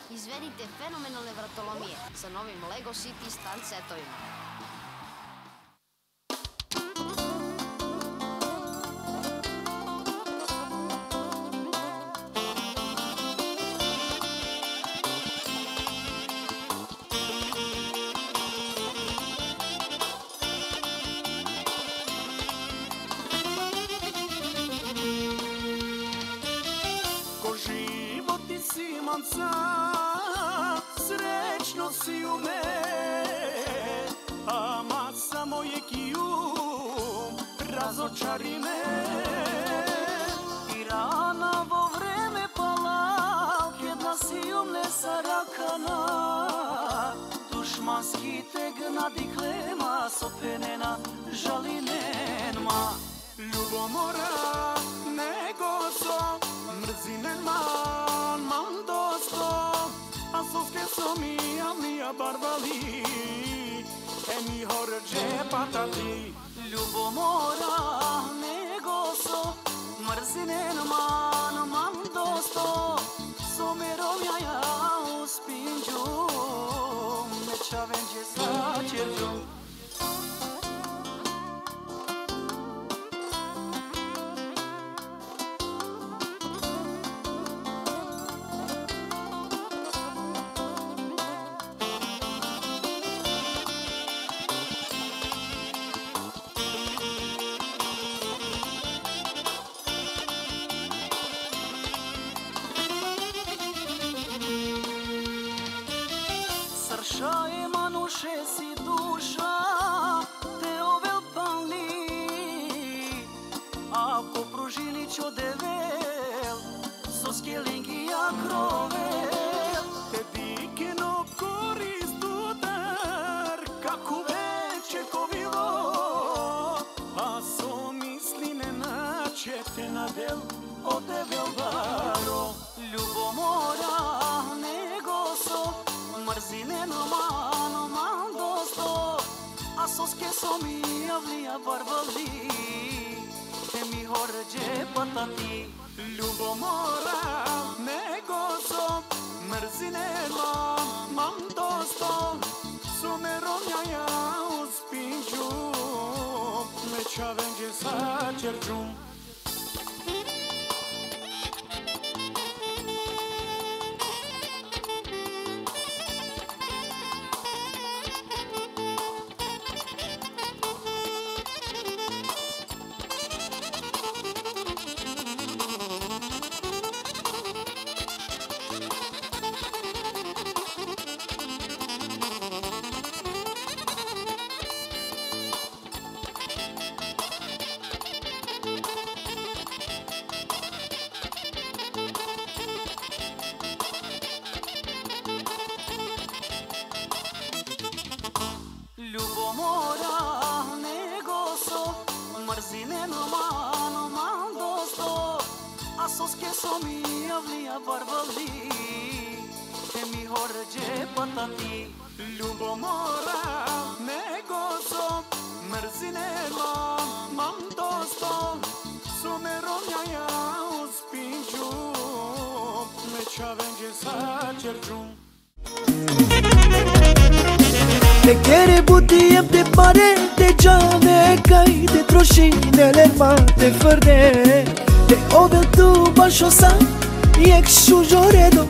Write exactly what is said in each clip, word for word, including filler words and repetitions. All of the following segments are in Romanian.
Izvedite fenomenalne vratolomije sa novim Lego City stand setovima. Srećno si u me, ama samo je kijum razočari me. I rana vo vreme pala, kjedna si u mne sarakana. Dušmanski teg nadiklema, sopenena žalinenma. Ljubomora nego so, mrzinen man, man dosto. A soske so mi avnija barbali, e mi horđe patati. Ljubomora nego so, mrzinen man, man dosto. Somerom jaja uspinđu, neća venđe sa čerđom. Sršaje manuše si duša, te ovel pali. Ako pružini čo devel, soske lingija krovel. Te dikeno korist udar, kako veće kovilo. A so misline načete na del, odevel varo. Ljubomora nego so, mrzinen man, man dosto. A soske so mi avlija barbali, te mi horđe patati. Ljubomora nego so, mrzinen man, man dosto. Somerom jaja uspinđu, neća venđe sa čerđum. Ljubomora nego so, mrzinen man, man dosto. A soske so mi avlija barbali, te mi horđe patati. Ljubomora nego so, mrzinen man, man dosto. Somerom jaja uspinđu, neća venđe sa čerđum. Te kere butiem de pare, de giave, cai de troșinele mate fărde. Te ovel tu bașosa, iec șujoredo.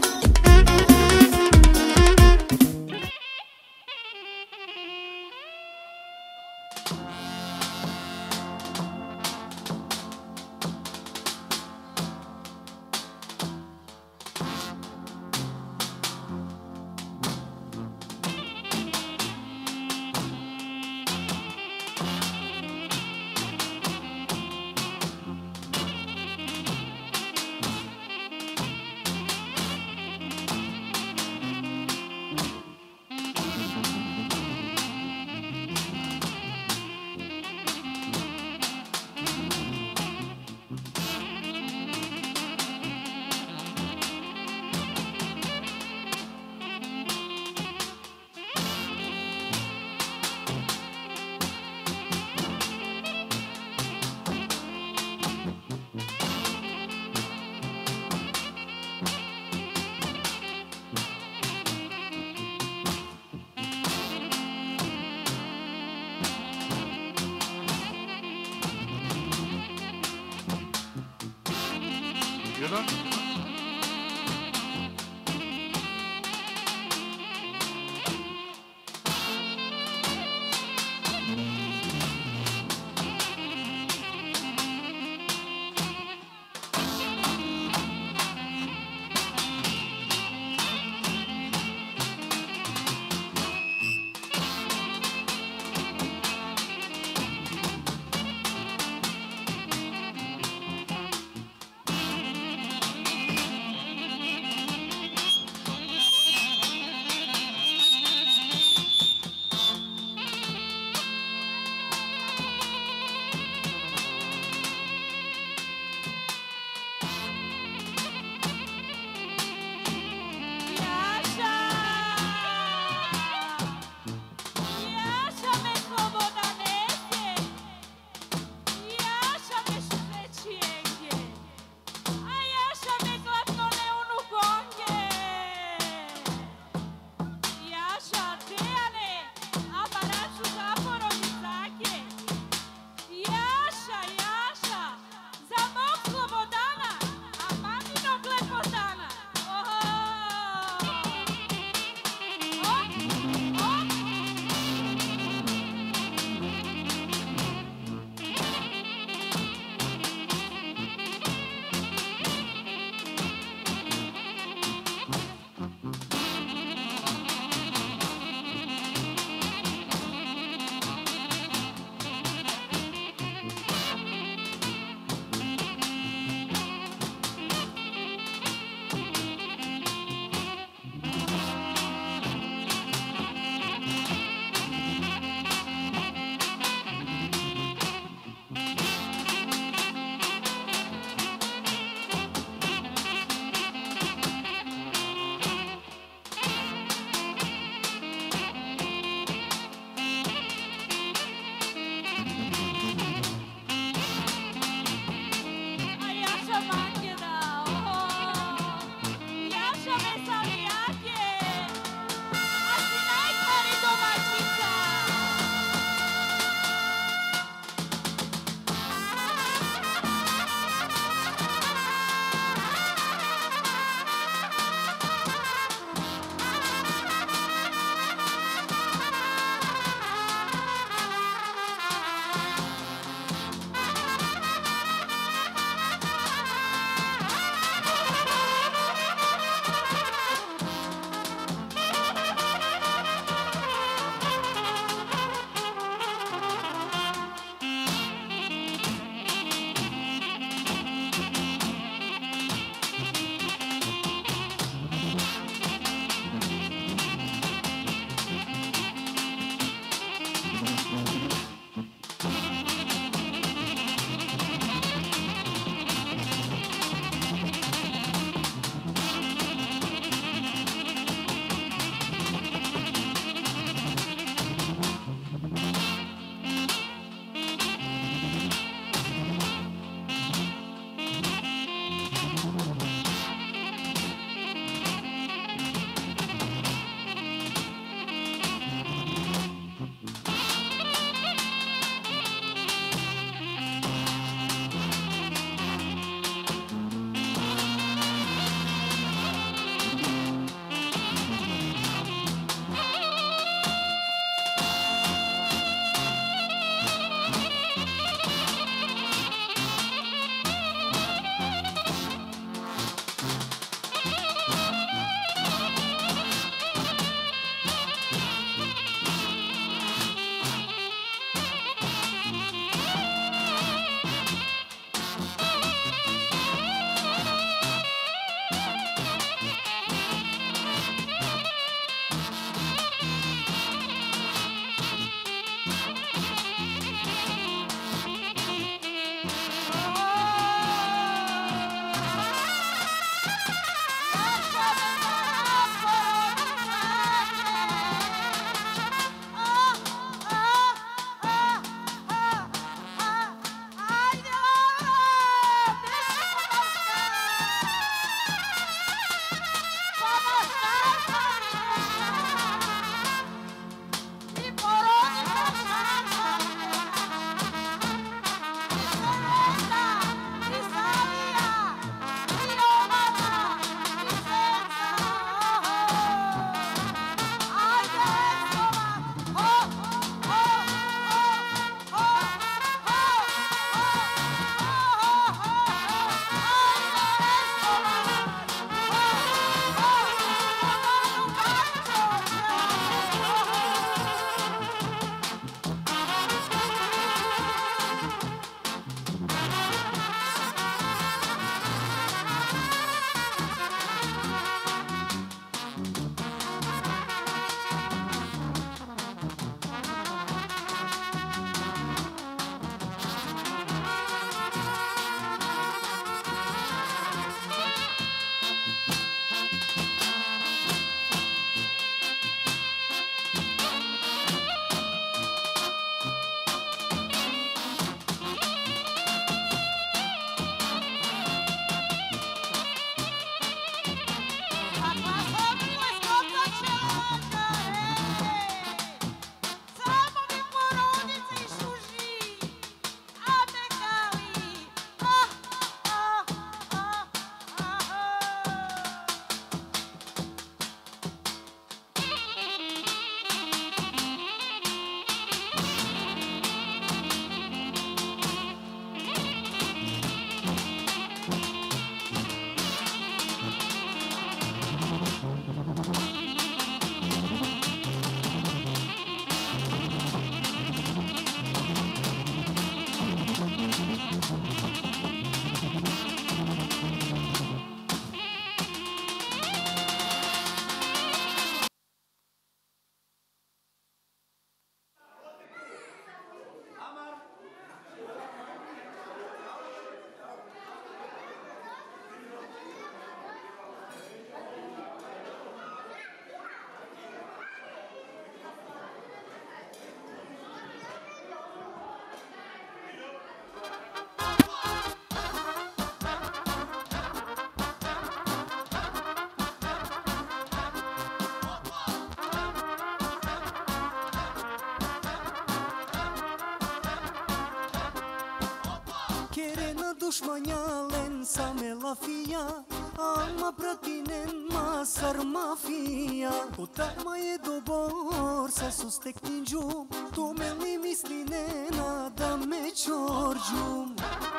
da? dușmănealen sa me la fia Ama pra tinen ma sar mafia Putar ma je dobor sa sustek ninđum Tu me li misli nena da me čorđum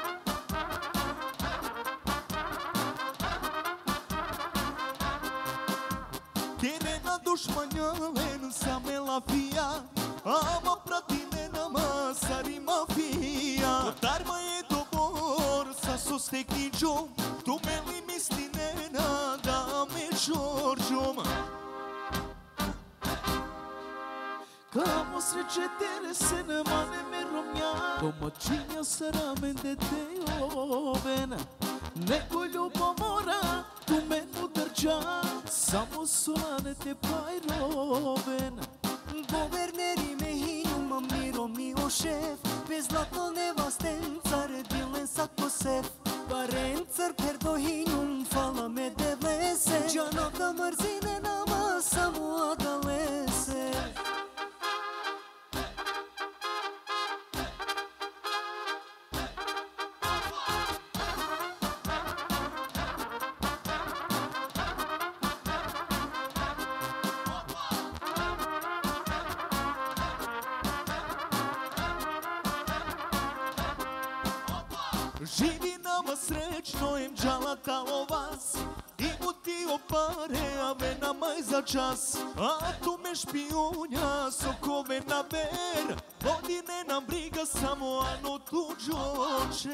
Terena dușmănealen sa me la fia Ama pra tinen ma sar mafia Putar ma je dobor sa sustek ninđum Tu me li misli nena da me čorđum Kamo sreće tere se ne mane me romnja Domaćinja sa ramen dete oven Neko ljubomora tu menu drđa Samo solane te pajroven Governeri me hinjuma miro mi o šef Pe zlato nevastencar dilen sa kosef Parencar perdo hinjum fala me devlese Džanov da mrzine nama samo adalese Živi nama srećno em džalatalo vas I utio pare, a ve nama je za čas A tu me špijunja, sokove na ber Godine nam briga, samo ano tuđoče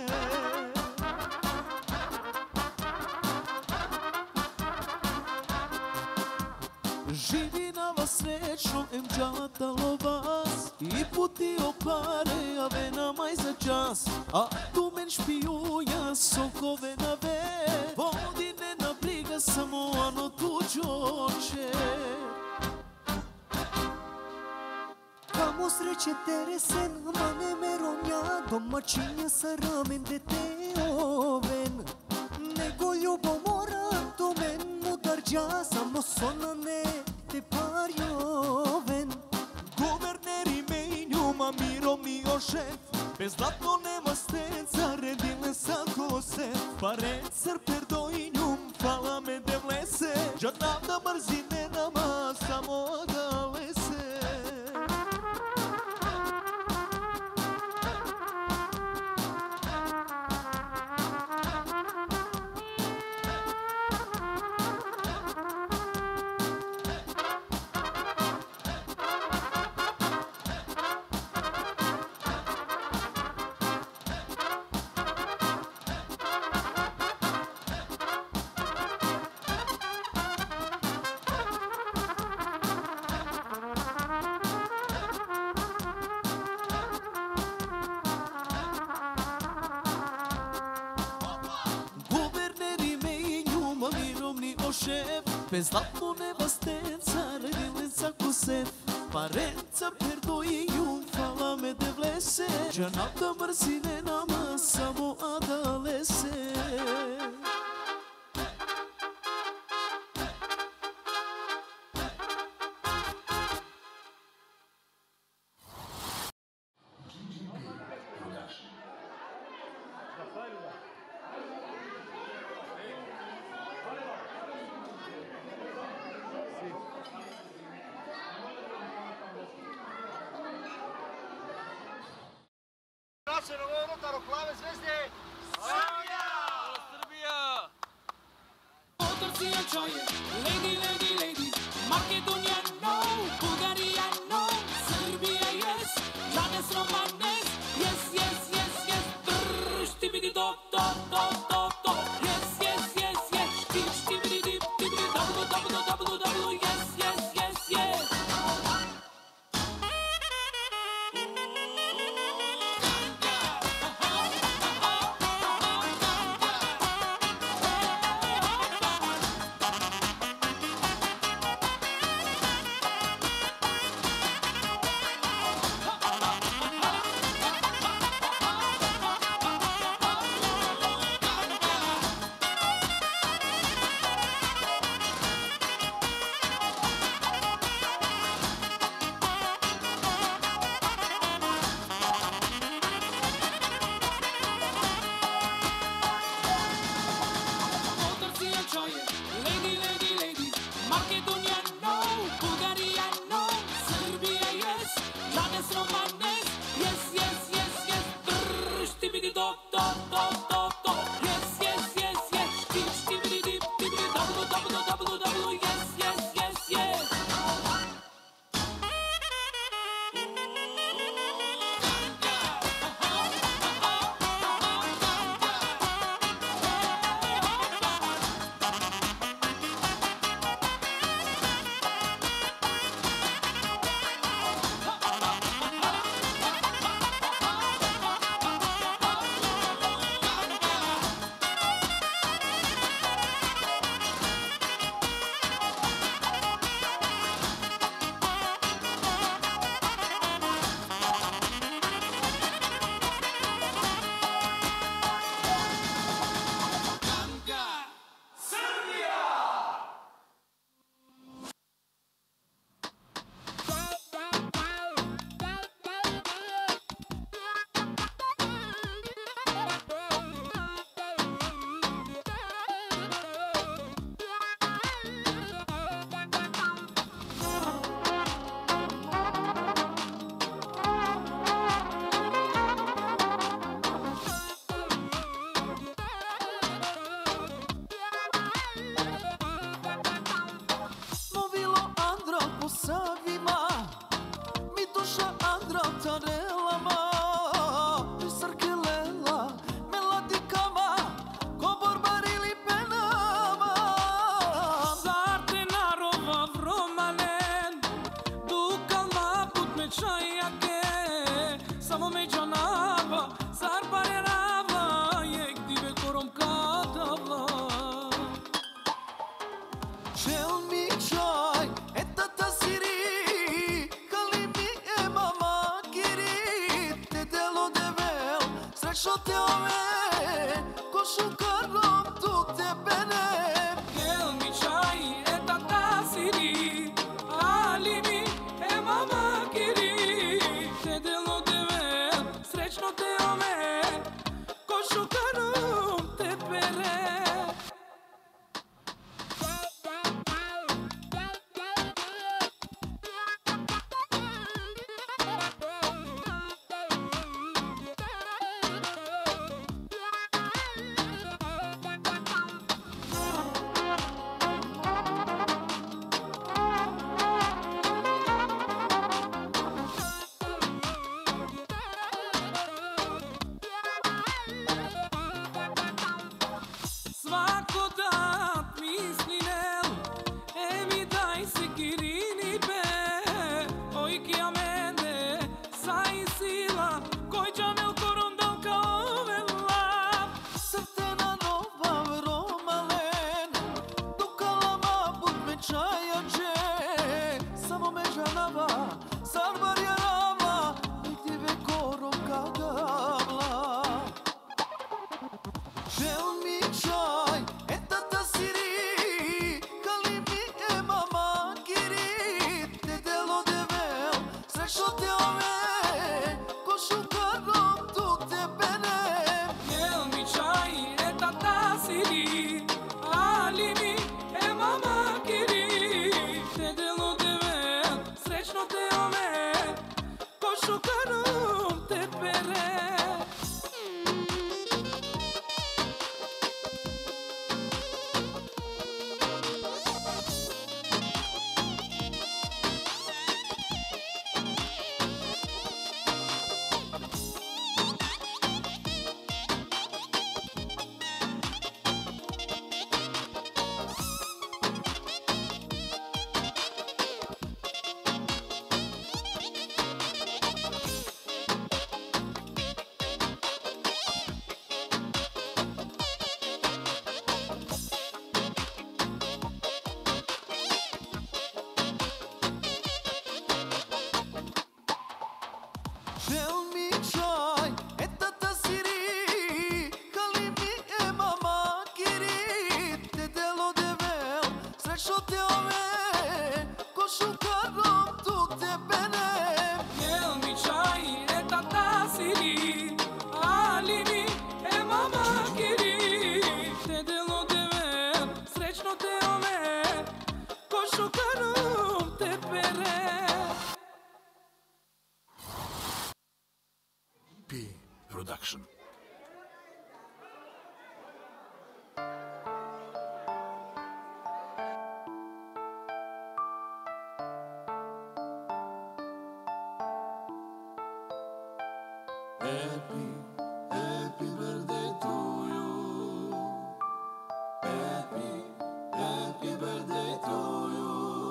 Živi na vas srećno em džalatalo vas I putio pare, a ve nama je za čas A tu men špijuja, sokove na ver Vodi nena briga, samo ano tuđoče Kamo sreće tere se mane me romnja Domaćinja sa ramen dete oven Nego ljubomora to menu drđa Samo sonane te parjoven Guverneri me njuma miro mi o šef Bez zlatno nema stenca, redile sa kose Parencar perdo i njum, fala me devlese Džanav da mrzine nama, samo adalese Bez zlatno nema stenca, redilen sa kosef Parencar perdo i njum, fala me devlese Džanav da mrzine nama, samo adalese Plave zvezde Srbija! Srbija! Motorcija čovjek, lady, lady, lady Makedonija no, Bulgarija no Srbija yes, Janes Romanes Yes, yes, yes, yes Trrr, štibidi dop, dop, dop, dop, dop Yes, yes, yes, yes Štib, štibidi dip, štibidi dablu, dablu, dablu, dablu Yes, yes, yes, yes Samo me gjanava, sar pare rava, jek dive korom kadavla. Tell me joy, e tata siri, kalimi e mama kiri, te delo devel, srećno te ove, ko šukarom tu te bene. Tell me čaj, e tata siri, alimi e mama kiri, te delo devel, srećno te ove, ko šukarom te bene. Svako dat misli nel, e mi daj se kirini be, oj ki amende, sa i sila, koj džamel korondal kao vela. Srtena nova vromalen, dukalama bud me čaja dže, samo me žanava, sarbar je rava, niti ve korom kadavla. Žel mi čaj, e tata siri, kalimi e mama kiri, te delo devel, srećno te ove, ko šukarom tu te bene. Jel mi čaj, e tata siri, alimi e mama kiri, te delo devel, srećno te ove, ko šukarom te pere. Žel mi čaj, e tata siri, kalimi e mama kiri, te delo devel, srećno te ove, ko šukarom tu te bene. Jel mi čaj, e tata siri, alimi e mama kiri, te delo devel, srećno te ove, ko šukarom te pere. P Production. Happy, happy birthday to you. Happy, happy birthday to you.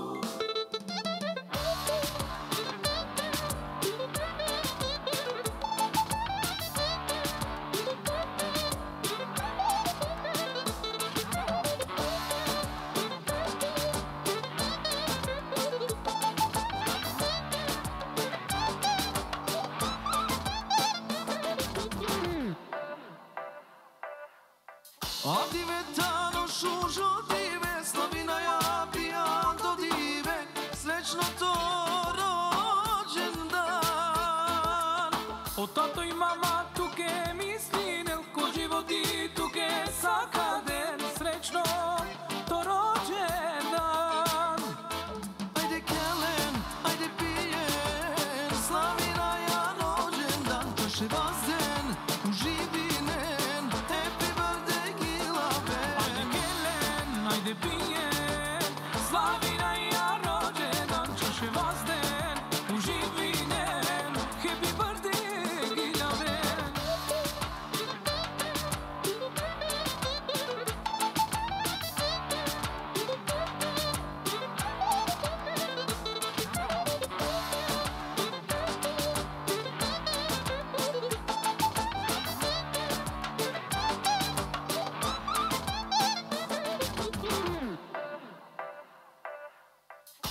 A divetano šužo dive, slavina ja pijan do dive, srećno to rođendan. O tato i mama tuke misli, nelko životi tuke sakaden, srećno to rođendan. Ajde kelen, ajde pijen, slavina ja rođendan, kaše bazen, uživinen, happy birthday gilave. Ajde kelen, ajde pijen, slavina ja rođendan, čaše vazden, uživinen, happy birthday gilave.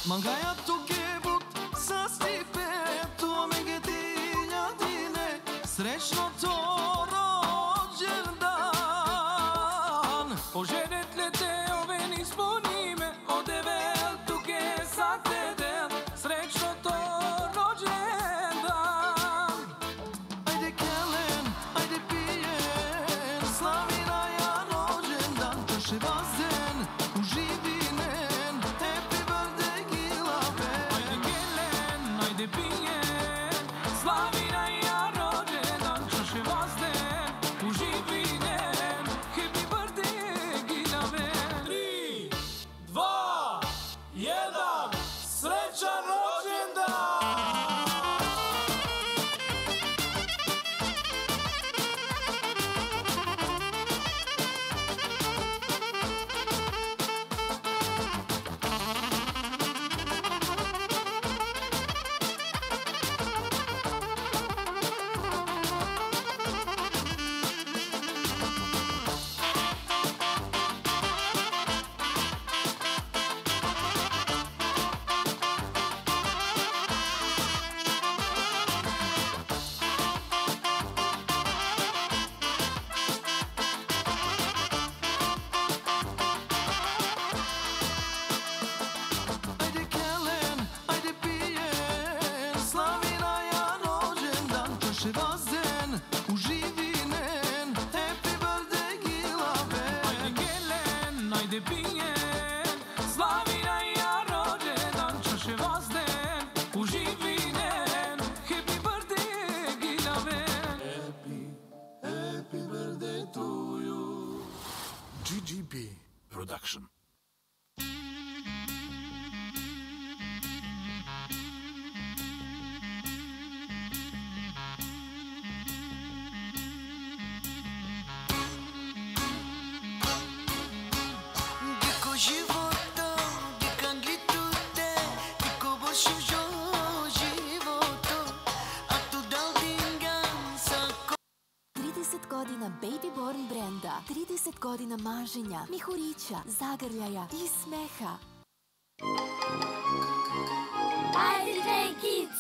Mangaja tu kebut sa stipe, tu me gedinja dine, srećno to rođendan. Poželjet le te ove nispunime, ode vel tuke sa teden, srećno to rođendan. Ajde kelen, ajde pijen, slavi na ja rođendan, kaše bazen, uživinen, happy birthday Gilave. Ajde gelen, ajde pijen, slavi na ja rođendan, čaše vazden, uživinen, happy birthday Gilave. Tri, dva, jedan, srećan rođendan! Ajde kelen, ajde pijen, slavi na ja rođendan, kaše bazen, uživinen, happy birthday Gilave. Ajde gelen, ajde pijen, slavi na ja rođendan, čaše vazden, uživinen, happy birthday Gilave. Happy birthday to you. G G B Production. Dico života, dico amplitude, dico bošu života, a tu dal dingan sa trideset godina Baby Born brenda, trideset godina maženja, mihurića, zagrljaja i smeha. Ajde, kids!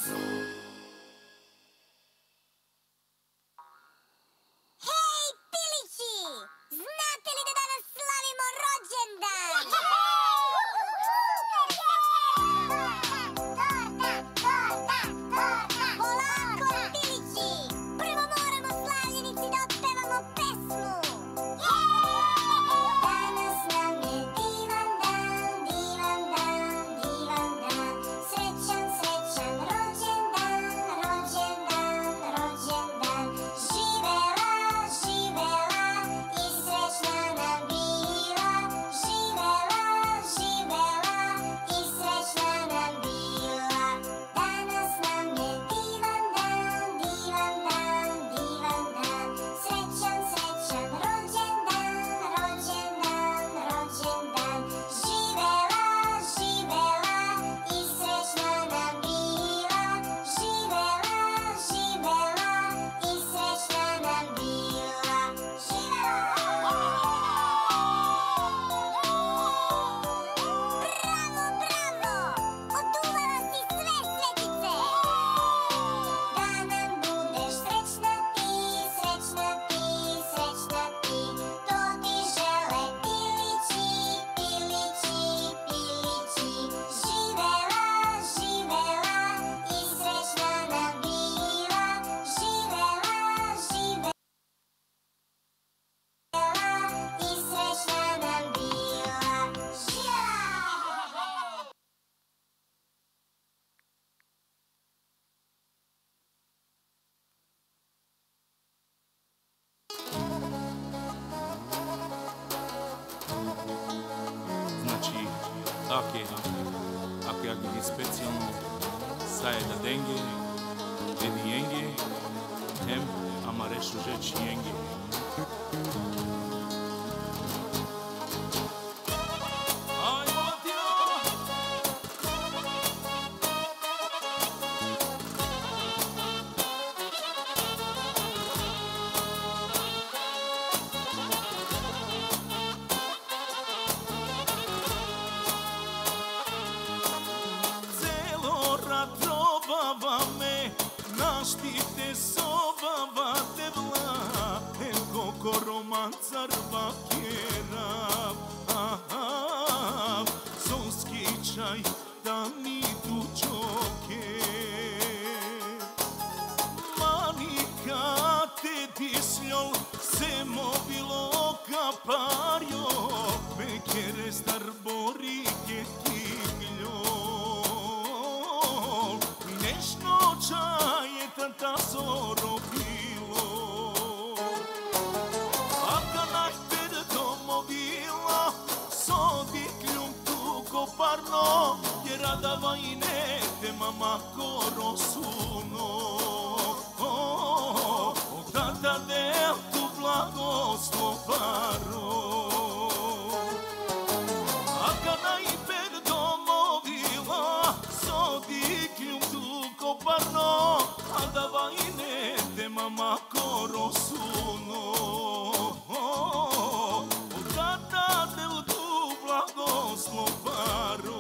Hej, pilići! Znate li da danas slavimo rođendan? Polako, pilići! Prvo moramo slavljenici da otpevamo pesmu. Danas nam je divan dan, divan dan, divan dan. Srećan, srećan rođendan, rođendan, rođendan. Živela, živela i srećna nam bila. Živela, živela i srećna nam bila. Danas nam je divan dan, divan dan, divan dan. Srećan, srećan rođendan, rođendan, rođendan. Živela, živela i srećna nam bila. Živela, živela i srećna nam bila. Živela! Bravo, bravo! Oduvala si sve svetice! Da nam budeš srećna ti, srećna ti, srećna ti. To ti žele pilići, pilići, pilići. Živela, živela i srećna nam bila. Živela, živela i srećna nam bila. Živela! Znači, ako je, ako je specijalno, sajeda denge, edi jenge, hem, ama rešu žeći jenge. Aj, Matija! romancar bakerav, zonski čaj da mi tu čoke. Manika te disljol se mobilo kapario, me kere star borike tigljo. Nešto čaje tanta soro bilo, a kanaj per domovila, sodi kljum tu koparno, je rada vajne te mama korosuno. O tata del tu blagoslovaro, a kanaj per domovila, sodi kljum tu koparno, a da vajne te mama korosuno. O tata del tu blagoslovaro.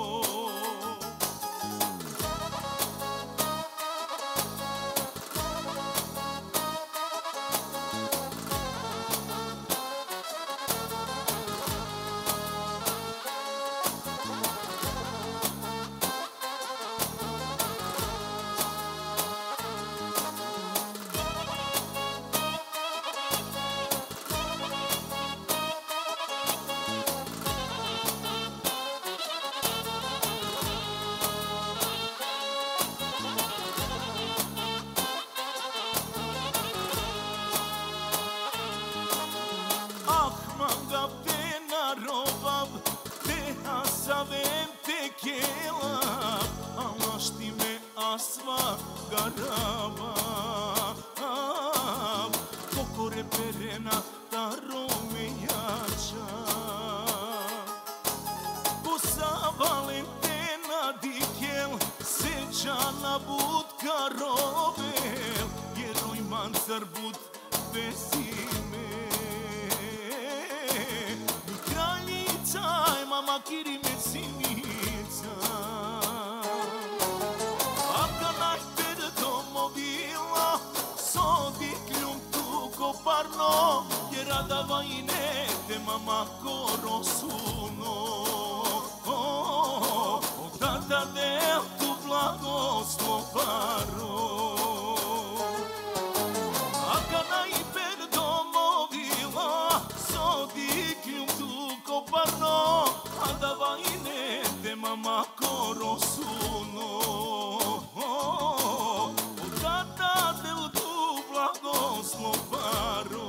Savem te kelap, alaš ti me asva garava. Kokore perena ta romejača, Posa Valentena dikel, sećana budka robel, jeroj mancar bud besime. Mama kirime sinica, a kanaj per domovila, sodi kljum tu koparno, je rada vajne te mama korosuno. O tata del tu blagoslovaro, a kanaj per domovila, sodi kljum tu koparno, a da vajne te mama korosuno. O tata del tu blagoslovaro.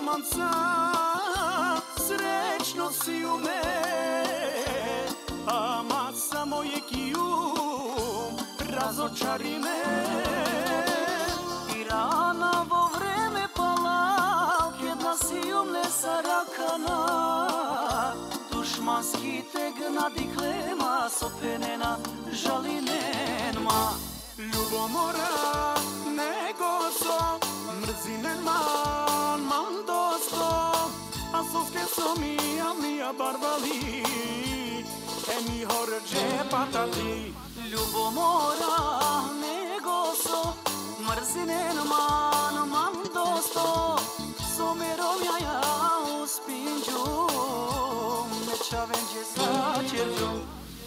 šamanca, srećno si u me, ama samo je kijum, razočari me. I rana vo vreme pala, jedna si u mne sarakana, dušmanski teg nadiklema, sopenena žalinenma. Ljubomora nego so, mrzinen man, man dosto, a soske so mija, mija barbali, e mi horđe patati. Ljubomora nego so, mrzinen man, man dosto, so me romjaja u spinđu, neća venđe sa čerđu.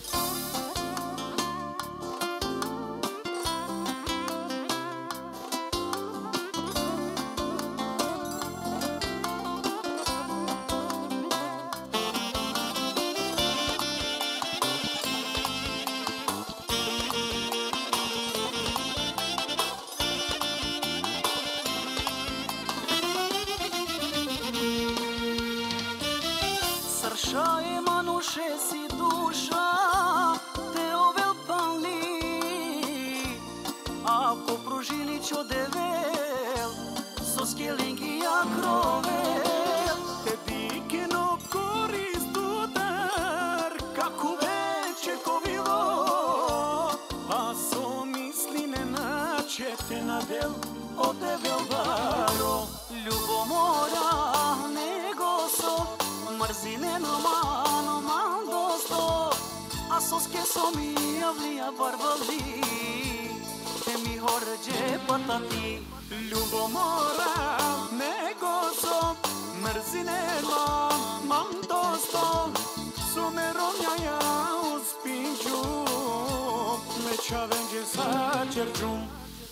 Sršaje manuše si duša, te ovel pali, ako pružili čo devel, soske lingija krovel, te dikeno korist udar, kako veće kovilo, a so misline načete na del, o devel baro. Ljubomora nego so, mrzinen man, man dosto, a soske so mi javlija barbali, te mi horđe patati. Ljubomora nego so, mrzinen man, man dosto, su me romjaja u spinđu, neća venđe sa čerđum.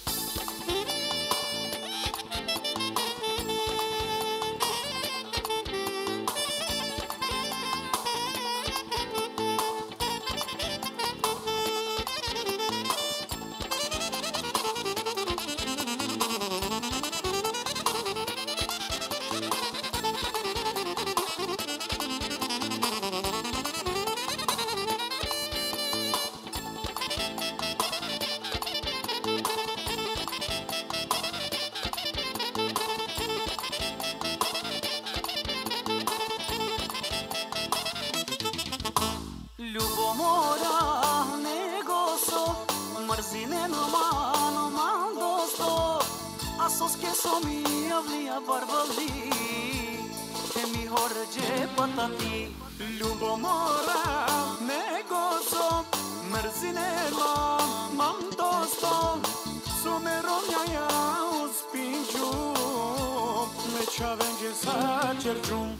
Ljubomora nego so, mrzinen man, man dosto, a soske so mi javlija barbali, te mi horđe patati. Ljubomora nego so, mrzinen man, man dosto, su me romjaja u spinđu, neća venđe sa čerđum.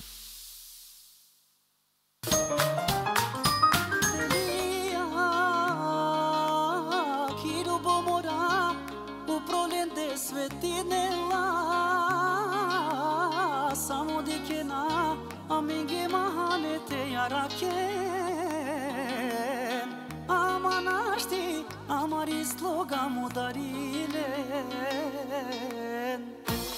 Svetinela samo dikena aminge mahanete yaraken amanashti amari sloga mudarilen.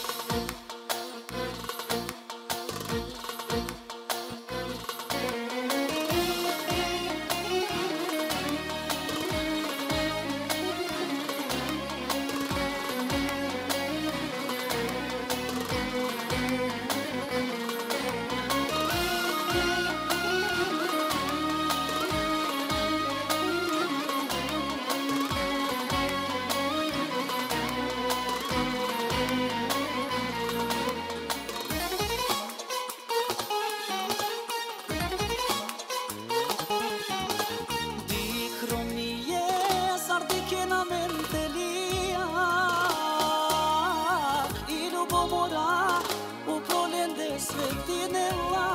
Svetinela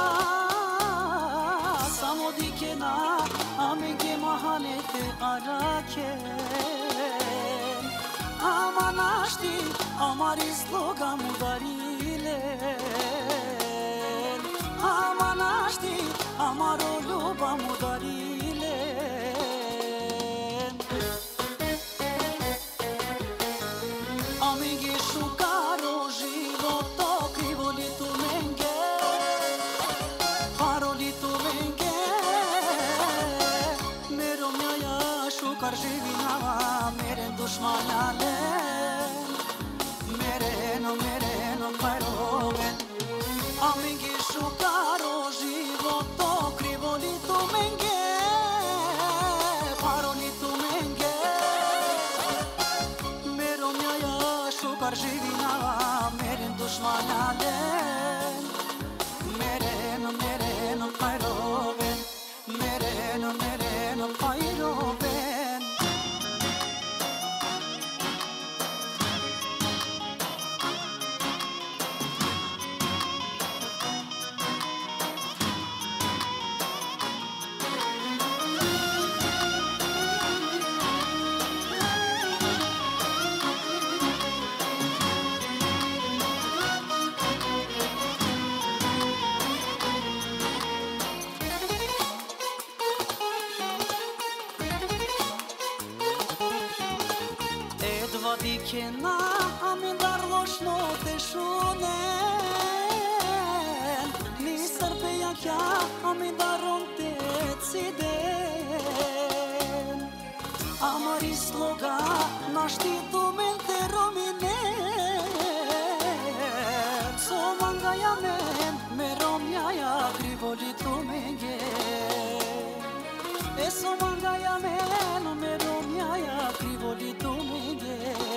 samo dikena aminge mahanete araken amanashti amari sloga mudarilen amanashti amaro ljubav mudarilen aminge šukaro životo krivo dushmanalen Mereno, mereno, pajroven Mereno, mereno, pajroven Dikena amin darlosh no te shunen Nisar pe jakja amin daron te ciden Amari sloga nashti tu men te rominen So manga jamen me romja ja krivoli tu menge E so manga jamen me romja ja krivoli tu menge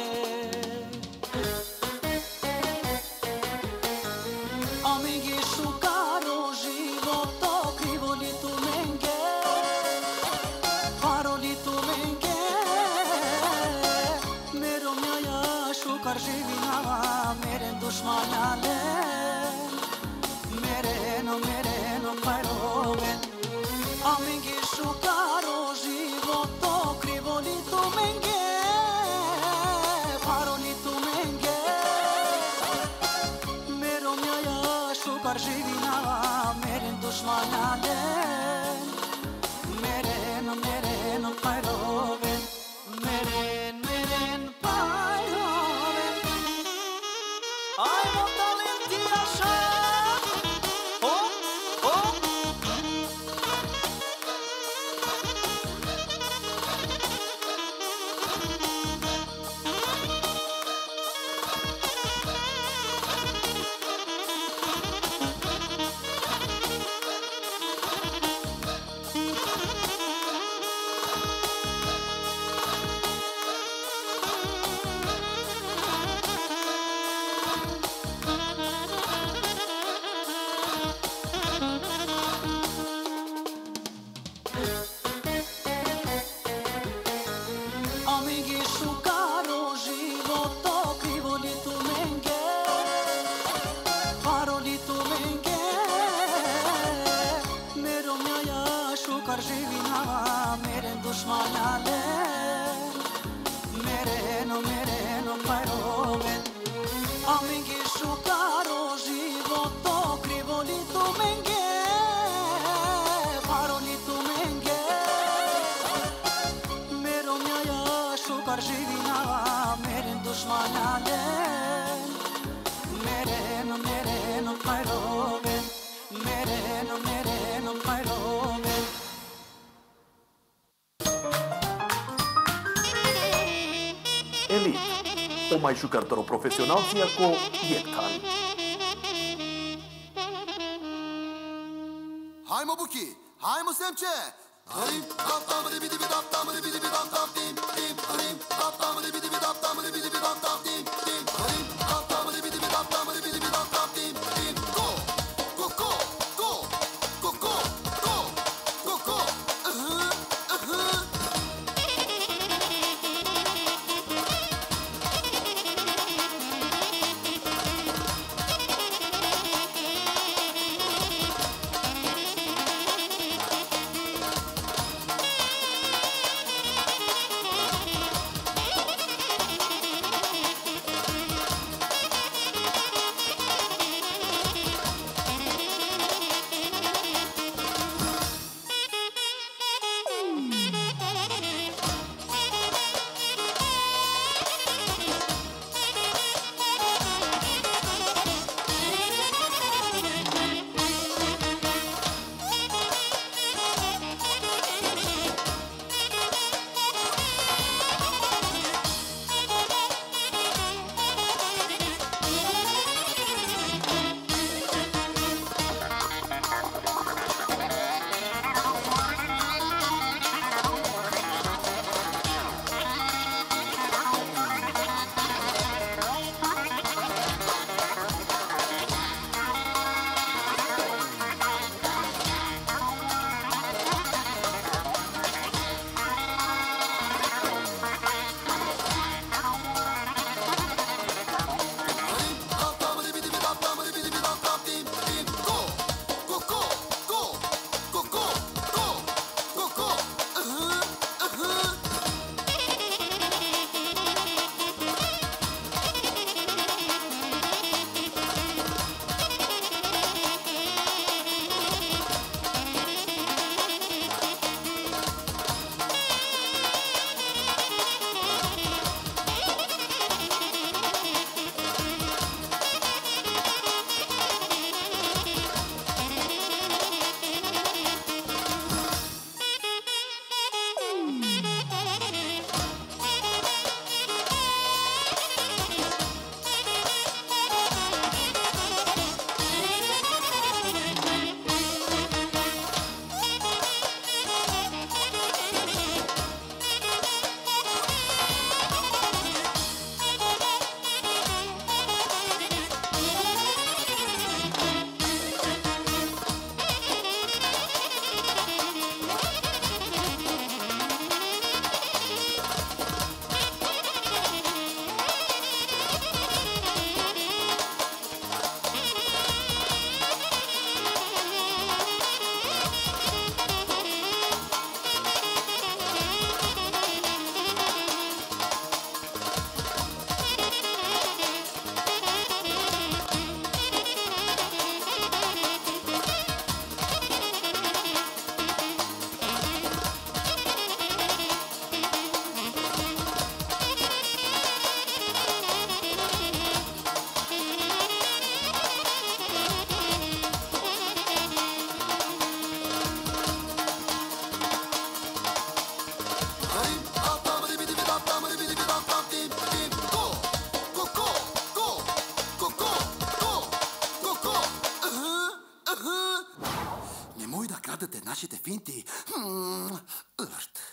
Dushmanalen Mereno, mereno, pajroven Amingi shukaro životo krivoli tu menge Paroli tu menge Mero mjaja shukar živinava Meren dushmanalen Mereno, mereno, pajroven Meren, meren, pajroven Ajmo talentijaša Oh, oh dushmanalen Mereno, mereno, pajroven Amingi shukaro životo krivoli tu menge Paroli tu menge Mero mjaja shukar živinava Meren dushmanalen Mereno, mereno, pajroven Mereno, mereno, pajroven Elite, o mai jucător profesional ție cu Ietkan. Hai mă buchi, hai mă semce. Harim, tap tam di bidi bidap tam di bidi bidap tam tim tim. Harim, tap tam di bidi bidap tam di bidi bidap tam tim tim. Harim, tap tam di bidi bidap tam di bidi bidap tam tim tim. Go, go, go, go, go, go, go, go, go. Uh-huh, uh-huh. Gardă-te, nașite, finti. Mm, Îrt.